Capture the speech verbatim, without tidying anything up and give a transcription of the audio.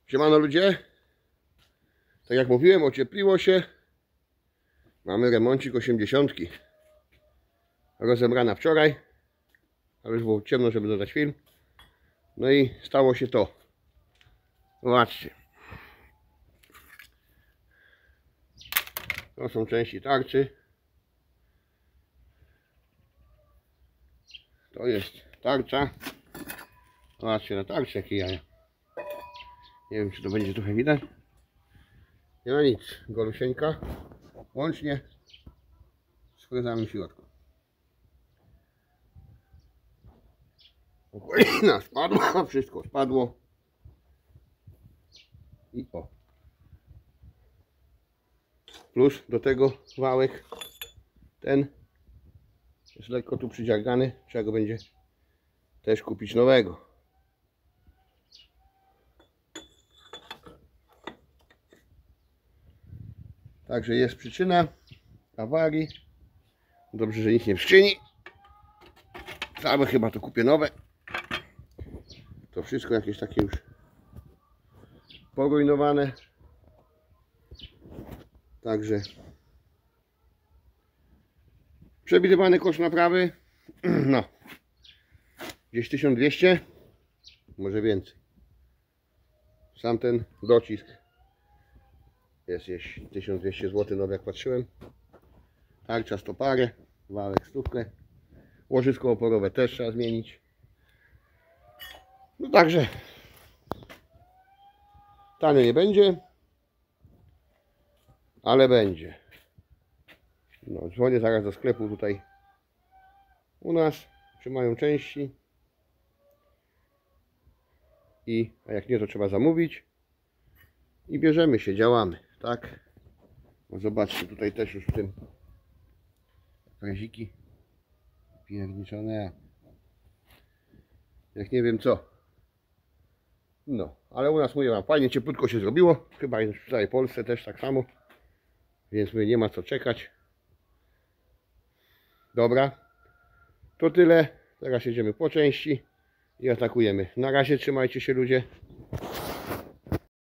Siemano ludzie. Tak jak mówiłem, ociepliło się. Mamy remoncik osiemdziesiątki. Rozebrana wczoraj. Ale już było ciemno, żeby dodać film. No i stało się to. Zobaczcie. To są części tarczy. To jest tarcza. Zobaczcie na tarczy jakie jaja. Nie wiem, czy to będzie trochę widać. Nie ma nic. Golusieńka. Łącznie z frezami w środku. Okolina spadła. Wszystko spadło. I o. Plus do tego wałek ten jest lekko tu przydziargany. Trzeba go będzie też kupić nowego. Także jest przyczyna awarii. Dobrze, że nic nie przyczyni. Całe chyba to kupię nowe. To wszystko jakieś takie już porujnowane. Także przewidywany koszt naprawy no gdzieś tysiąc dwieście, może więcej. Sam ten docisk jest gdzieś tysiąc dwieście złotych, nowy jak patrzyłem. Tarcza sto parę, wałek stówkę. Łożysko oporowe też trzeba zmienić. No także tanio nie będzie, ale będzie. No, dzwonię zaraz do sklepu tutaj u nas, trzymają części. I a jak nie, to trzeba zamówić. I bierzemy się, działamy, tak? No zobaczcie, tutaj też już w tym preziki pierniczone. Jak nie wiem co. No, ale u nas, mówię wam, fajnie cieplutko się zrobiło. Chyba w całej Polsce też tak samo. Więc mówię, nie ma co czekać. Dobra, to tyle. Teraz jedziemy po części i atakujemy. Na razie, trzymajcie się ludzie.